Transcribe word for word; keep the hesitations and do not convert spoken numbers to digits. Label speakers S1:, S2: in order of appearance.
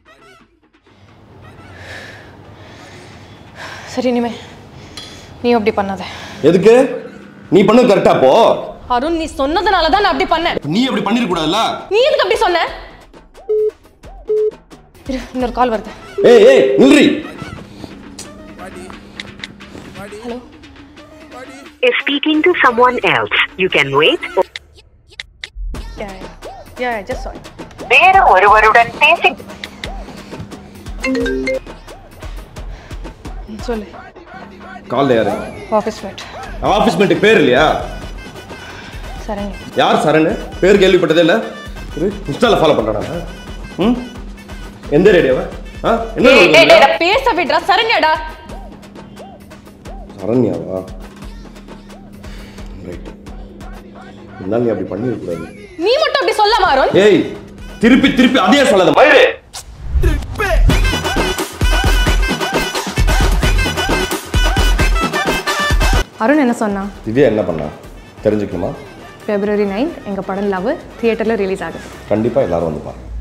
S1: சரி இனிமே நீ அப்படி பண்ணாத. எதுக்கு? நீ பண்ண கரெக்டா போ. அருண் நீ சொன்னதனால தான் நான் அப்படி பண்ணேன். நீ அப்படி பண்ணிர கூடாதுல. நீ எதுக்கு அப்படி சொன்ன? இரு இன்னொரு கால் வருது. ஏய் ஏய் நில்றி. Hello.
S2: Is speaking to someone else. You can wait.
S1: Yeah, yeah, I just saw it.
S2: வேற ஒருவருடன் பேசி.
S1: சொல்லு.
S3: கால் யாரு?
S1: Office mat.
S3: ஆபீஸ் மேட்டுக்கு பேர் இல்லையா?
S1: சரண்.
S3: யார் சரண்? பேர் கேள்விப்பட்டதே இல்ல. இன்ஸ்டால ஃபாலோ பண்றானா? ம்? எந்த ரேடியோவா? ஆ? என்ன சொல்றீங்க?
S1: டேய் பேச விடுடா சரண்யாடா.
S3: சரண்யாவா? ரைட். இதனால நீ அப்படி பண்ணிர கூடாது.
S1: நீ மட்டும் அப்படி சொல்ல மாறோம்.
S3: ஏய் திருப்பி திருப்பி அதே சொல்லாத மயிரே.
S1: அருண் என்ன சொன்னா?
S3: திவ்யா என்ன பண்ணா தெரிஞ்சுக்கணுமா?
S1: February ninth எங்க படம் லவ் தியேட்டர்ல ரிலீஸ் ஆகுது.
S3: கண்டிப்பா எல்லாரும் வந்து பாருங்க.